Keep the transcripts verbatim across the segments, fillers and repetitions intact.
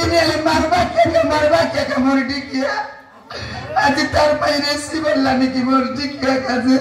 दिनेले मारबा के मारबा के मोरडी किया आज तार पहिरे सी बोलला निकी मोरडी किया काजे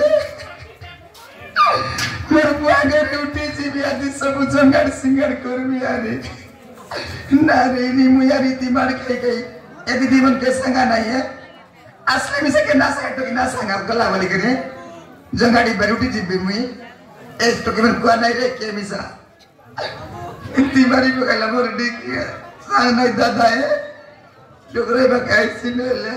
मोर बुआ घर उठी सी भी आज सब जंगड़ सिंगड़ करबी आरे ना रे नी मुया रीति मार के गई ए दीदी मन के संगा नहीं है असली में से के ना से तो ना संगा गला वाली करे जंगाड़ी बरुटी जी मुई ए तो के मन को नहीं रे के मिसा इतनी बारी बगला मोरडी किया सांग नहीं दादा है डोगरे बकाई सिनेले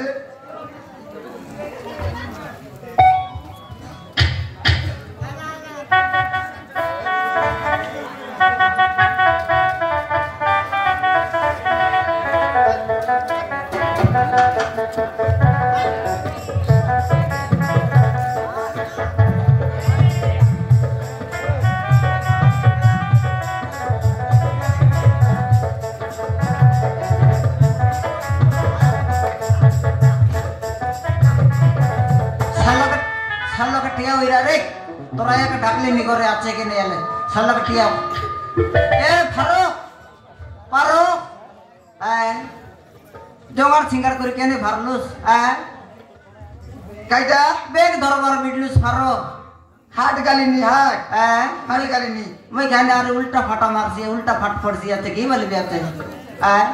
ढाकले निकोरे आचे के नहीं आले साला कटिया ए फारो पारो ए जोगार सिंगार कर के ने भरलुस ए काइटा बेग दरबार बिडलुस फारो हाथ गाली नी हाथ ए हाथ गाली नी मैं कहने आ उल्टा फाटा मारसी उल्टा फट फटसी आते की वाली बात है ए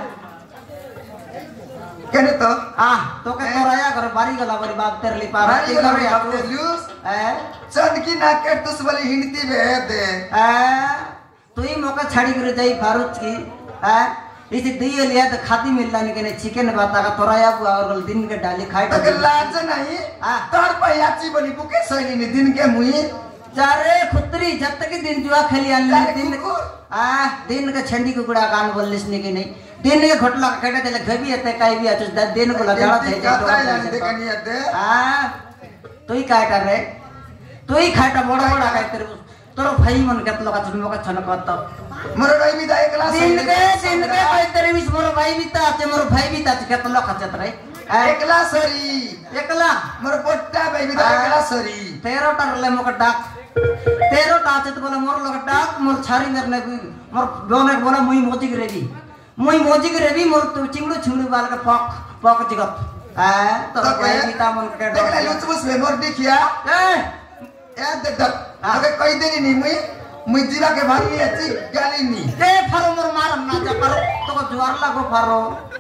केने तो आ तो के तोराया कर बारी गला बारी बात तेरली पार बारी गला बारी लूस ए चंद की ना के तुस वाली हिंदी में दे ए तू ही मौका छाड़ी कर जाई फारूक की ए इसे दिए लिया तो खाती मिलना नहीं के चिकन बाता का तोराया बुआ और दिन के डाली खाई तो लाज नहीं आ तोर पयाची बनी बुके सही नहीं दिन के मुई चारे खुतरी जब तक दिन जुआ खेली अल्लाह दिन को आ दिन के छंडी कुकड़ा कान बोललिस नहीं के नहीं दिन के घोटला कटे देले घबी आते काई भी आते दिन को लगा थे देखनी आते हां तू ही काय कर रे तू ही खाटा बड़ा बड़ा काय तेरे तोर भाई मन केतलो का छन मका छन कत मोर भाई भी दाई क्लास दिन के दिन के भाई तेरे भी मोर भाई भी ता आते मोर भाई भी ता केतलो खचत रे एकला सरी एकला मोर पोट्टा भाई भी दाई एकला सरी तेरो टरले मका डाक तेरो टाचे तो बोला मोर लग डाक मोर छारी नरने मोर बोने बोला मुई मोजी रेडी मुई मोजी रेडी मोर तो चिंगड़ू छिंगड़ू बाल का पक पक जिगत आ तो भाई भी ता मन के देख ले लुचबुस में मोर दिखिया ए ए देख देख अबे कोई देनी नहीं मुई मुई जीवा के भागी अच्छी गाली नहीं ए फारो मोर मारम ना जा पर तो जुआर लागो फारो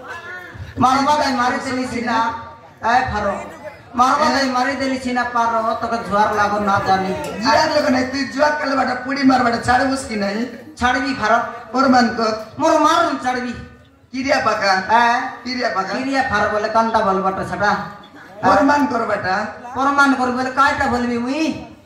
मारवा गई मारे चली सीना ए फारो मारवा गई मारे देली सीना पारो तो जुआर लागो ना जानी जुआर लगो नहीं तू जुआर कल बाटा पुड़ी मार बाटा छाड़ उसकी नहीं छाड़वी फारो और मन को मोर मारम छाड़वी किरिया पका ए किरिया पका किरिया फारो बोले कंटा बोल बाटा छटा और मन कर बाटा और मन कर बोले काटा बोलबी मुई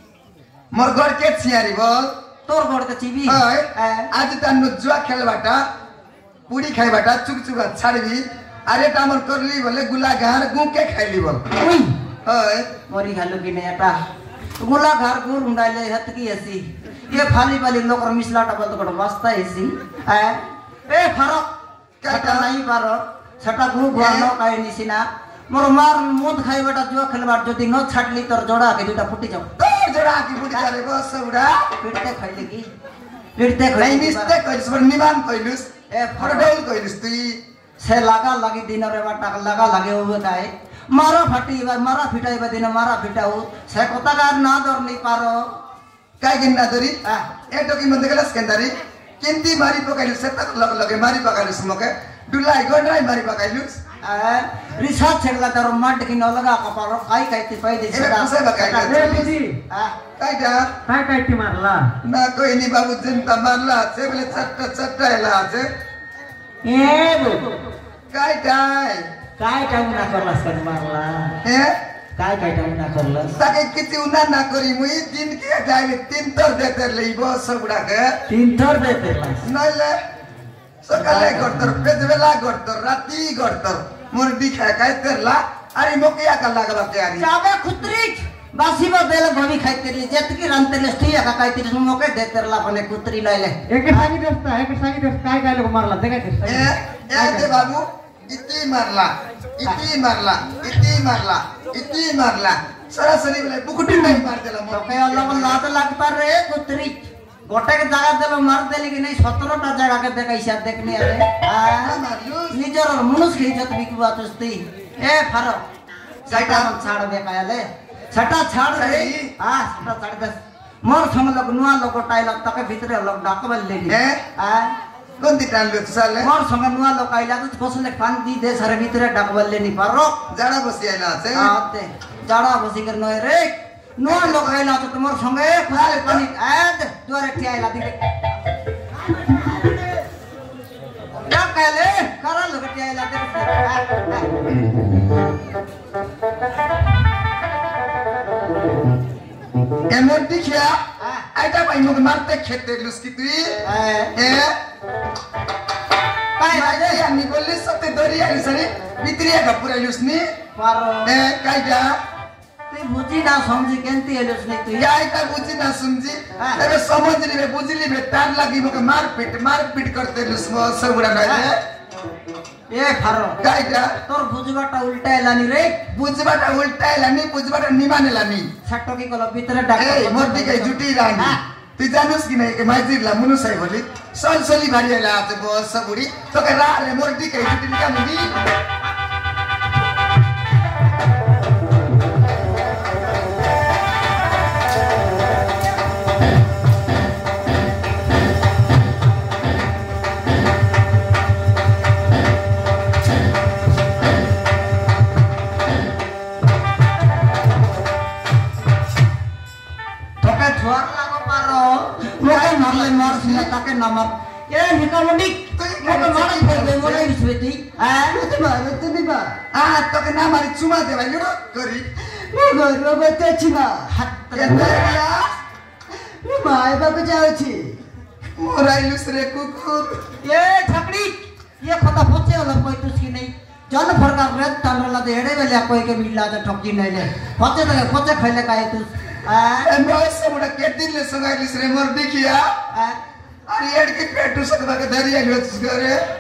मोर घर के छियारी बोल तोर घर के चिबी आज तन्नु जुआ खेल बाटा पूरी खाई बाटा चुक चुक छाड़वी अरे टामर करली बोले गुला घार गु के खाइली बोल ओई ओए मोरी खालू की नहीं अटा गुला घार गुर उंडाले हत की ऐसी ये फाली वाली लोकर मिसलाटा बोल तो वास्ता ऐसी ए ए फरक छटा नहीं पारो छटा गु गुआनो काई निसिना मोर मार मोद खाई बेटा जुआ खेल बाट जदी न छाटली तोर जोड़ा के दुटा फुटी जाओ जोड़ा की फुटी जाले बस उड़ा पिटते खइले की पिटते खइ मिस्ते कइस पर निमान कइलुस ए फरडोल कइलुस तू से लगा लगी दिन रे बाटा लगा लगे हुए काए मारा फटी बा मारा फिटाई बा दिन मारा फिटाऊ से कोतागार ना दर नहीं पारो काय गिन ना दरी ए तो की मंदे गलस केंदारी किंती मारी पकाइलु से तक लग लगे मारी पकाइलु स्मोके डुलाई गोडराई मारी पकाइलु ए रिसर्च छेला तर मट की न लगा कपारो काई काई ती पई दे से से बकाई रे बुजी आ काय जा काय काय ती मारला ना कोई नहीं बाबू जनता मारला से बोले चट्टा चट्टा हैला से ए बो काय काय काय काय ना करलास कर मारला हे काय काय काय ना करलास ताके किती उना ना करी मुई दिन के जाय तीन तर देते लेबो सबड़ा के तीन तर देते नले सकाले गडतर बेजवेला गडतर राती गडतर मोर दिखा काय करला अरे मोकिया का लागला तयारी जावे खुतरी बासी बा देले भवी खाइते ले जत की रंते ले स्टिया का काय तिस मोके देतरला बने कुतरी लैले एक सागी दस्ता एक सागी दस्ता काय काय लोग मारला देखा ए ए दे बाबू इती मारला इती मारला इती मारला इती मारला सरासरी बोले बुकुटी नहीं मार देला तो के अल्लाह को लात लगता रे कुतरी गोटे के जगह देलो मार देली कि नहीं सत्रह टा जगह के देखैसा देखने आले निजर मनुष्य के इज्जत बिकवा तुस्ती ए फारो सटा छाड़ दे काले सटा छाड़ दे हां सटा छाड़ दे मोर संग लोग नुआ लोग टाइल तक भीतर लोग डाकबल लेगी ए हां कोन दी टाइल तो साले मोर संग नुआ लोग आइला तो फसले पान दी दे सर भीतर डाकबल लेनी पारो जाड़ा बसी आइला से हां ते जाड़ा बसी कर नय रे नुआ लोग आइला तो तुमर संगे फसले पानी आद द्वारे ठी आइला दी क्या कहले करा लोग ठी आइला दे एमोटी क्या आइटा भाई मुझे मारते खेते लुस्की तू ए काय बाजे या निकोली सते दरिया सरी भितरिया का पूरा लुस्नी पारो ए कायटा ते बुझी ना समझी केंती लुस्नी तू या आइटा बुझी ना समझी अरे समझ ली बे बुझी ली बे तार लगी मुझे मार पीट मार पीट करते लुस्मो सब बुरा ना ए फारो कायटा तोर बुझबाटा उल्टा एलानी रे बुझबाटा उल्टा एलानी बुझबाटा निमाने लानी छटो की कलो भीतर डाक ए मोटी के जुटी रानी तू जानस कि नहीं के माइजिरला मुनु साई बोली सल सली भारीला आते बस सब बुड़ी तो के रा रे मोटी के जुटी का मुदी मोके मारले मार सिना ताके नमक ये निकालोडी मोके मारई फेर दे मोले बिस्वेती आ तू मारे तू नहीं बा आ तो के ना मारी चुमा दे भाई लो करी मो गरो बते छिना हाथ ये तेरा मो माय बाबू जाओ छी मोराइलुस रे कुकुर ये ठकड़ी ये खता पोचे वाला कोई तुसकी नहीं जन फरकार रे तानला दे हेडे वेले कोई के मिला त ठकी नहीं ले पोचे त पोचे खैले काए तू आ मैं से बड़ा केटिन ले संगाइलिस रे मोर देखिया अरे एड के पेटू सकदा के धरिया लियो करे